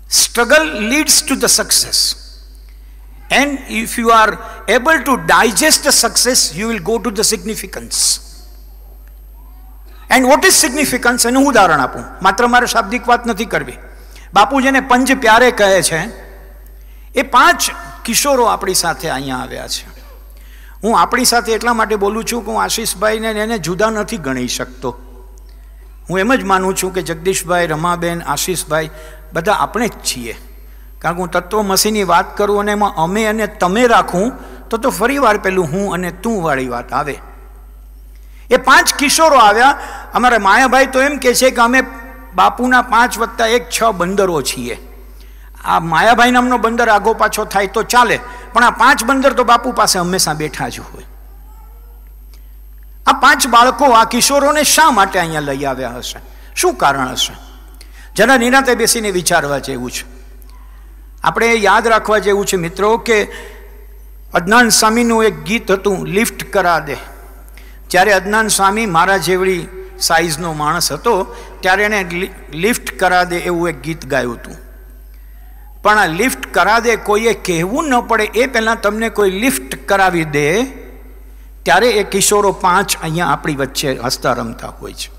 Struggle leads to the success. And if you are able to digest the success, you will go to the significance. And what is significance? એનું ઉદાહરણ આપું, માત્ર મારે શાબ્દિક વાત નથી કરવી. બાપુ જેને પંજ પ્યારે કહે છે, એ 5 કિશોરો આપણી સાથે અહીંયા આવ્યા છે. હું આપણી સાથે એટલા માટે બોલું છું કે હું આશીષભાઈને એને જુદા નથી ગણી શકતો. હું એમ જ માનું છું કે જગદીશભાઈ, રમાબેન, આશીષભાઈ બધા આપણે જ છીએ. કારણ કે હું તત્વમસીની વાત કરું અને એમાં અમે અને તમે રાખું તો ફરી વાર પેલું હું અને તું વાળી વાત આવે. એ 5 કિશોરો આવ્યા. અમારા માયાભાઈ તો એમ કહે છે કે અમે બાપુના 5 + 1 6 બંદરો છીએ. આ માયાભાઈ નામનો બંદર આગો પાછો થાય તો ચાલે, પણ આ 5 બંદર તો બાપુ પાસે હંમેશા બેઠા જ હોય. આ 5 બાળકો, આ કિશોરોને શા માટે અહીંયા લઈ આવ્યા હશે? શું કારણ હશે? જરા નિરાંતે બેસીને વિચારવા જેવું છે. આપણે યાદ રાખવા જેવું છે મિત્રો કે અદનાન સ્વામીનું એક ગીત હતું, લિફ્ટ કરા દે. જ્યારે અદનાન સ્વામી મારા જેવડી સાઈઝનો માણસ હતો ત્યારે એણે લિફ્ટ કરા દે એવું એક ગીત ગાયું હતું. પણ આ લિફ્ટ કરા દે કોઈએ કહેવું ન પડે એ પહેલાં તમને કોઈ લિફ્ટ કરાવી દે ત્યારે એ કિશોરો 5 અહીંયા આપણી વચ્ચે હસતા રમતા હોય છે.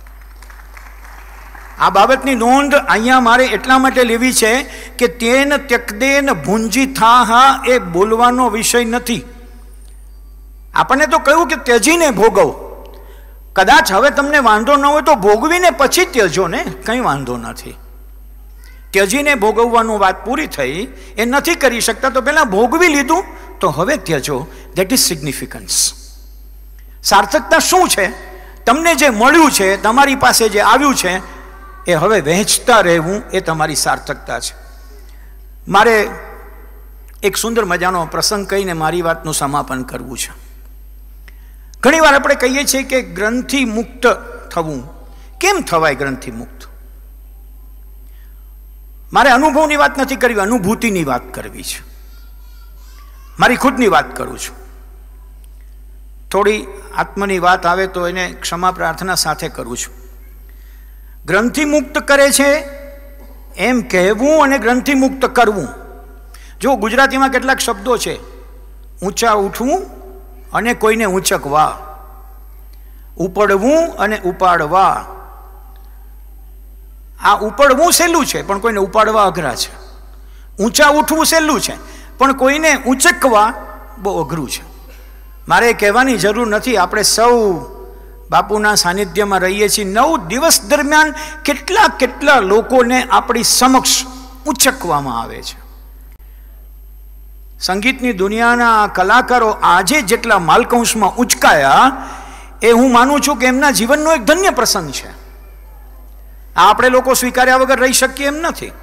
આ બાબતની નોંધ અહીંયા મારે એટલા માટે લેવી છે કે તેન ત્યક્દેન ભુંજી થાહા એ બોલવાનો વિષય નથી. આપણને તો કહ્યું કે ત્યજીને ભોગવ. કદાચ હવે તમને વાંધો ન હોય તો ભોગવીને પછી ત્યજો ને, કંઈ વાંધો નથી. ત્યજીને ભોગવવાનું વાત પૂરી થઈ, એ નથી કરી શકતા તો પહેલાં ભોગવી લીધું તો હવે ત્યજો. That is significance. સાર્થકતા શું છે? તમને જે મળ્યું છે, તમારી પાસે જે આવ્યું છે એ હવે વહેંચતા રહેવું, એ તમારી સાર્થકતા છે. મારે એક સુંદર મજાનો પ્રસંગ કહીને મારી વાતનું સમાપન કરવું છે. ઘણી વાર આપણે કહીએ છીએ કે ગ્રંથિ મુક્ત થવું. કેમ થવાય ગ્રંથિ મુક્ત? મારે અનુભવની વાત નથી કરવી, અનુભૂતિની વાત કરવી છે. મારી ખુદની વાત કરું છું. થોડી આત્મની વાત આવે તો એને ક્ષમા પ્રાર્થના સાથે કરું છું. ગ્રંથિ મુક્ત કરે છે એમ કહેવું અને ગ્રંથિ મુક્ત કરવું. જો ગુજરાતીમાં કેટલાક શબ્દો છે, ઊંચા ઉઠવું અને કોઈને ઊંચકવા, ઉપડવું અને ઉપાડવા. આ ઉપડવું સહેલું છે પણ કોઈને ઉપાડવા અઘરા છે. ઊંચા ઉઠવું સહેલું છે પણ કોઈને ઊંચકવા બહુ અઘરું છે. મારે કહેવાની જરૂર નથી, આપણે સૌ બાપુના સાનિધ્યમાં રહીએ છીએ. 9 દિવસ દરમિયાન કેટલા લોકોને આપણી સમક્ષ ઊંચકવામાં આવે છે. સંગીતની દુનિયાના કલાકારો આજે જેટલા માલકંશમાં ઊંચકાયા એ હું માનું છું કે એમના જીવનનો એક ધન્ય પ્રસંગ છે. આપણે લોકો સ્વીકાર્યા વગર રહી શકીએ એમ નથી.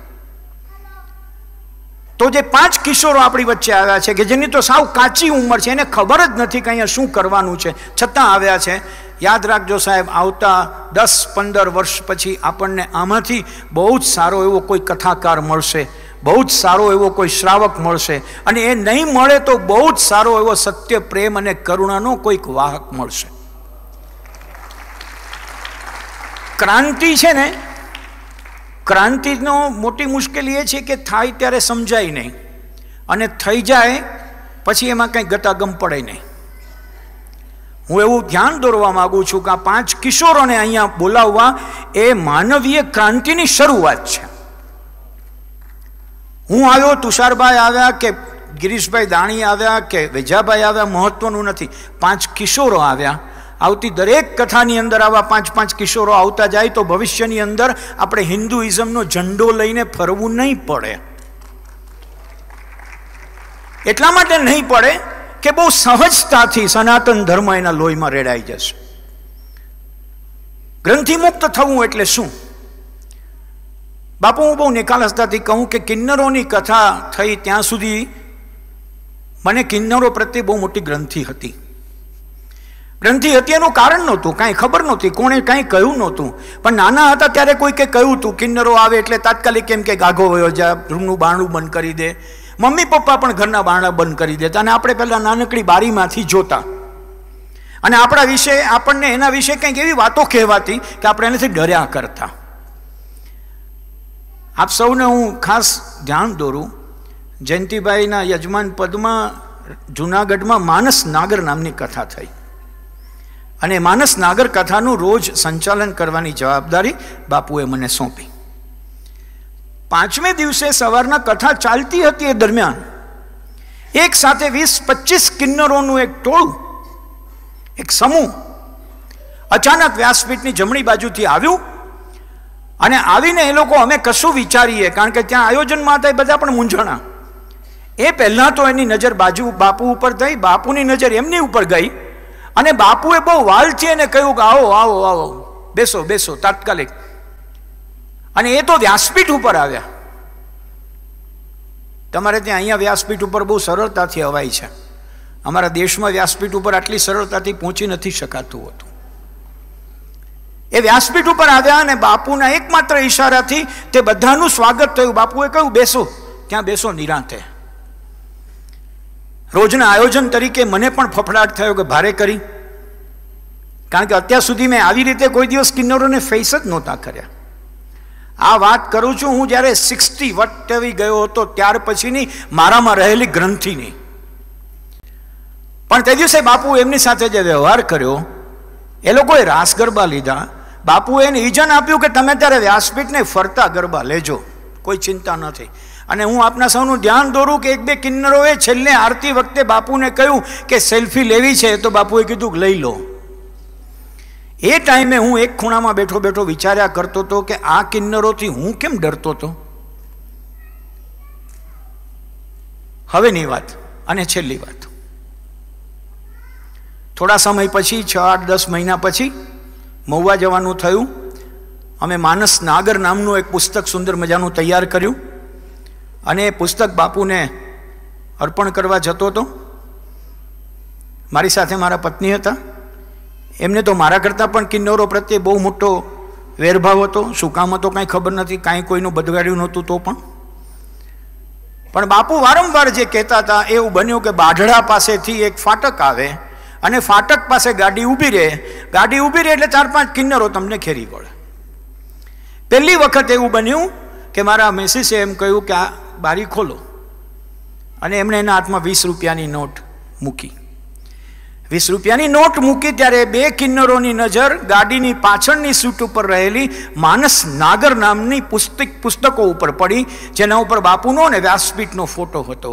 તો જે 5 કિશોરો આપણી વચ્ચે આવ્યા છે કે જેની તો સાવ કાચી ઉંમર છે, એને ખબર જ નથી કે અહીંયા શું કરવાનું છે, છતાં આવ્યા છે. યાદ રાખજો સાહેબ, આવતા 10-15 વર્ષ પછી આપણને આમાંથી બહુ જ સારો એવો કોઈ કથાકાર મળશે, બહુ જ સારો એવો કોઈ શ્રાવક મળશે, અને એ નહીં મળે તો બહુ જ સારો એવો સત્ય, પ્રેમ અને કરુણાનો કોઈક વાહક મળશે. ક્રાંતિ છે ને, ક્રાંતિનો મોટી મુશ્કેલી એ છે કે થાય ત્યારે સમજાય નહીં, અને થઈ જાય પછી એમાં કંઈ ગતાગમ પડે નહીં. હું એવું ધ્યાન દોરવા માગું છું કે આ 5 કિશોરોને અહીંયા બોલાવવા એ માનવીય ક્રાંતિની શરૂઆત છે. હું આવ્યો, તુષારભાઈ આવ્યા કે ગિરીશભાઈ દાણી આવ્યા કે વેજાભાઈ આવ્યા, મહત્વનું નથી. 5 કિશોરો આવ્યા. આવતી દરેક કથાની અંદર આવા 5-5 કિશોરો આવતા જાય તો ભવિષ્યની અંદર આપણે હિન્દુઇઝમનો ઝંડો લઈને ફરવું નહીં પડે. એટલા માટે નહીં પડે કે બહુ સહજતાથી સનાતન ધર્મ એના લોહીમાં રેડાઈ જશે. ગ્રંથિ મુક્ત થવું એટલે શું? બાપુ, હું બહુ નિખાલસતાથી કહું કે કિન્નરોની કથા થઈ ત્યાં સુધી મને કિન્નરો પ્રત્યે બહુ મોટી ગ્રંથિ હતી. ગ્રંથિ હતી એનું કારણ નહોતું, કાંઈ ખબર નહોતી, કોણે કાંઈ કહ્યું નહોતું. પણ નાના હતા ત્યારે કોઈકે કહ્યું હતું કિન્નરો આવે એટલે તાત્કાલિક એમ કે ગાઘો વયો જા, રૂમનું બારણું બંધ કરી દે. મમ્મી પપ્પા પણ ઘરના બારણા બંધ કરી દેતા, અને આપણે પહેલાં નાનકડી બારીમાંથી જોતા, અને આપણા વિશે, આપણને એના વિશે કંઈક એવી વાતો કહેવાતી કે આપણે એનાથી ડર્યા કરતા. આપ સૌને હું ખાસ ધ્યાન દોરું, જયંતિભાઈના યજમાન પદમાં જૂનાગઢમાં માનસ નાગર નામની કથા થઈ અને માનસ નાગર કથાનું રોજ સંચાલન કરવાની જવાબદારી બાપુએ મને સોંપી. 5મે દિવસે સવારના કથા ચાલતી હતી, એ દરમિયાન એક સાથે 20-25 કિન્નરોનું એક ટોળું, એક સમૂહ અચાનક વ્યાસપીઠની જમણી બાજુથી આવ્યું અને આવીને એ લોકો અમે કશું વિચારીએ, કારણ કે ત્યાં આયોજનમાં હતા એ બધા પણ મૂંઝાણા. એ પહેલાં તો એની નજર બાપુ ઉપર થઈ, બાપુની નજર એમની ઉપર ગઈ અને બાપુએ બહુ વાલથી એને કહ્યું કે આવો આવો આવો, બેસો બેસો તાત્કાલિક. અને એ તો વ્યાસપીઠ ઉપર આવ્યા. તમારે ત્યાં અહીંયા વ્યાસપીઠ ઉપર બહુ સરળતાથી અવાય છે, અમારા દેશમાં વ્યાસપીઠ ઉપર આટલી સરળતાથી પહોંચી નથી શકાતું હતું. એ વ્યાસપીઠ ઉપર આવ્યા અને બાપુના એકમાત્ર ઈશારાથી તે બધાનું સ્વાગત થયું. બાપુએ કહ્યું બેસો, ત્યાં બેસો નિરાંતે. રોજના આયોજન તરીકે મને પણ ફફડાટ થયો કે ભારે કરી, કારણ કે અત્યાર સુધી મેં આવી રીતે કોઈ દિવસ કિન્નરોને ફેસ જ નહોતા કર્યા. આ વાત કરું છું હું જ્યારે 60 વટવી ગયો હતો ત્યાર પછીની મારામાં રહેલી ગ્રંથિની. પણ તે દિવસે બાપુ એમની સાથે જે વ્યવહાર કર્યો, એ લોકોએ રાસ ગરબા લીધા. બાપુએ એને ઈજન આપ્યું કે તમે ત્યારે વ્યાસપીઠને ફરતા ગરબા લેજો, કોઈ ચિંતા નથી. અને હું આપના સૌનું ધ્યાન દોરું કે 1-2 કિન્નરોએ છેલ્લે આરતી વખતે બાપુને કહ્યું કે સેલ્ફી લેવી છે, તો બાપુએ કીધું કે લઈ લો. એ ટાઈમે હું એક ખૂણામાં બેઠો બેઠો વિચાર્યા કરતો હતો કે આ કિન્નરોથી હું કેમ ડરતો હતો. હવેની વાત અને છેલ્લી વાત. થોડા સમય પછી 6-8-10 મહિના પછી મહુવા જવાનું થયું. અમે માનસ નાગર નામનું એક પુસ્તક સુંદર મજાનું તૈયાર કર્યું અને એ પુસ્તક બાપુને અર્પણ કરવા જતો હતો. મારી સાથે મારા પત્ની હતા. એમને તો મારા કરતાં પણ કિન્નરો પ્રત્યે બહુ મોટો વેરભાવ હતો. શું કામ હતો કાંઈ ખબર નથી, કાંઈ કોઈનું બદગાડ્યું નહોતું તો પણ બાપુ વારંવાર જે કહેતા હતા એવું બન્યું કે બાઢડા પાસેથી એક ફાટક આવે અને ફાટક પાસે ગાડી ઊભી રહે. ગાડી ઊભી રહે એટલે 4-5 કિન્નરો તમને ઘેરી પડે. પહેલી વખત એવું બન્યું કે મારા મિસિસે એમ કહ્યું કે આ બારી ખોલો, અને એમણે એના હાથમાં 20 રૂપિયાની નોટ મૂકી. 20 રૂપિયાની નોટ મૂકી ત્યારે 2 કિન્નરોની નજર ગાડીની પાછળની સીટ ઉપર રહેલી માનસ નાગર નામની પુસ્તકો ઉપર પડી, જેના ઉપર બાપુનો અને વ્યાસપીઠનો ફોટો હતો.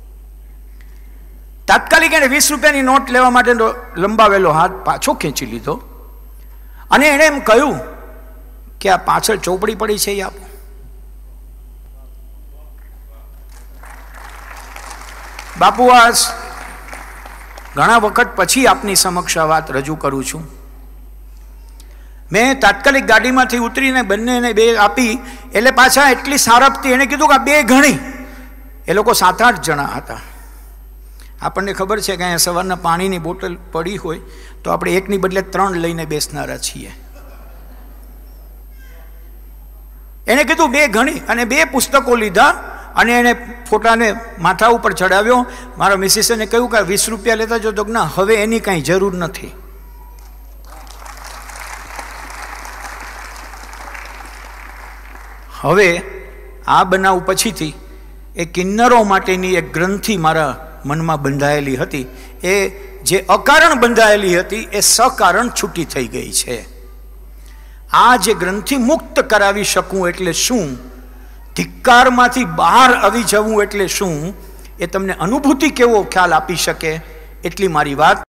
તાત્કાલિક એને 20 રૂપિયાની નોટ લેવા માટે લંબાવેલો હાથ પાછો ખેંચી લીધો અને એણે એમ કહ્યું કે આ પાછળ ચોપડી પડી છે એ આપો. બાપુ આ ઘણા વખત પછી આપની સમક્ષ આ વાત રજૂ કરું છું. મેં તાત્કાલિક ગાડીમાંથી ઉતરીને બંનેને 2 આપી એટલે પાછા એટલી સારપથી એણે કીધું કે આ 2 ઘણી. એ લોકો 7-8 જણા હતા. આપણને ખબર છે કે અહીંયા સવારના પાણીની બોટલ પડી હોય તો આપણે એકની બદલે 3 લઈને બેસનારા છીએ. એણે કીધું 2 ઘણી અને 2 પુસ્તકો લીધા અને એણે ફોટાને માથા ઉપર ચડાવ્યો. મારા મિસિસને કહ્યું કે 20 રૂપિયા લેતા જો, તો ના હવે એની કાંઈ જરૂર નથી. હવે આ બનાવ પછીથી એ કિન્નરો માટેની એક ગ્રંથિ મારા મનમાં બંધાયેલી હતી. એ જે અકારણ બંધાયેલી હતી એ સકારણ છૂટી થઈ ગઈ છે. આ જે ગ્રંથિ મુક્ત કરાવી શકું એટલે શું, ધિક્કારમાંથી બહાર આવી જવું એટલે શું, એ તમને અનુભૂતિ કેવો ખ્યાલ આપી શકે એટલી મારી વાત.